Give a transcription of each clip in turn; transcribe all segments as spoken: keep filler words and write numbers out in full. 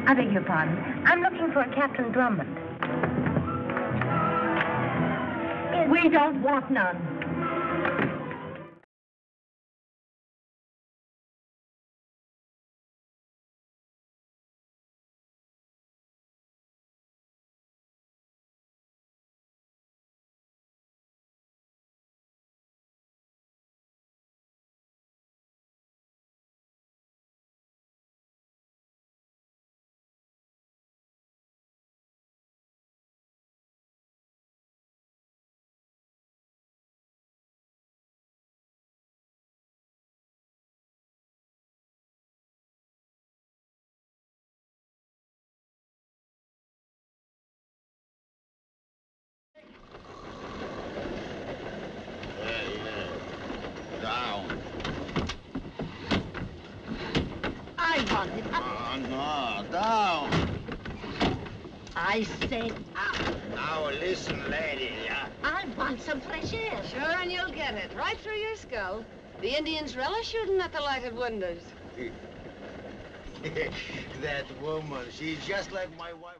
I beg your pardon. I'm looking for a Captain Drummond. We don't want none. Oh, no, down. I said up. Now listen, lady, yeah? I want some fresh air. Sure, and you'll get it. Right through your skull. The Indians relish shooting at the lighted windows. That woman, she's just like my wife.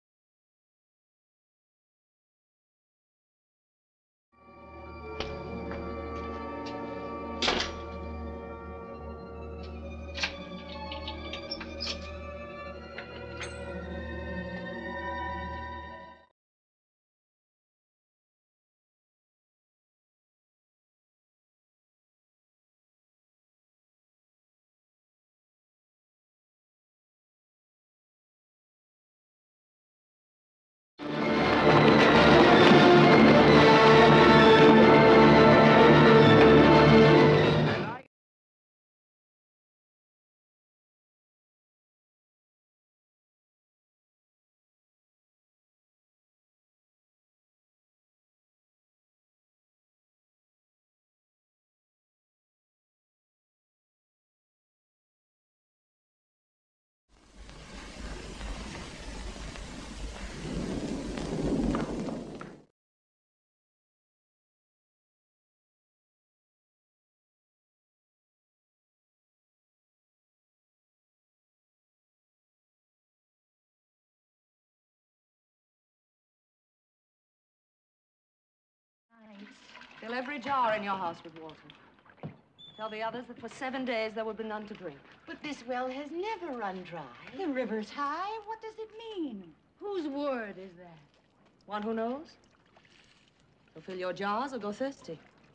Fill every jar in your house with water. Tell the others that for seven days there will be none to drink. But this well has never run dry. The river's high. What does it mean? Whose word is that? One who knows? So fill your jars or go thirsty.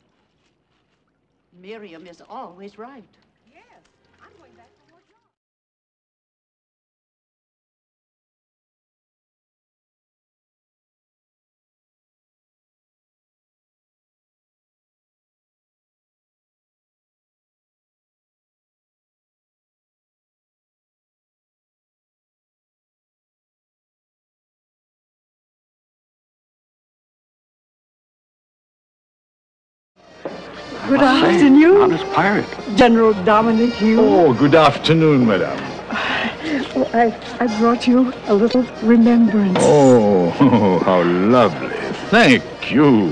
Miriam is always right. Yes. I'm going back for more jars. Good afternoon. Honest pirate. General Dominic Hughes. Oh, good afternoon, madame. Well, I, I brought you a little remembrance. Oh, how lovely. Thank you.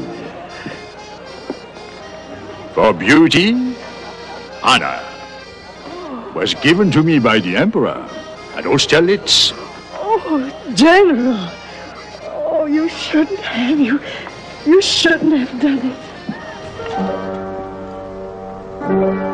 For beauty, honor was given to me by the Emperor at Austerlitz. Oh, General. Oh, you shouldn't have. You, you shouldn't have done it.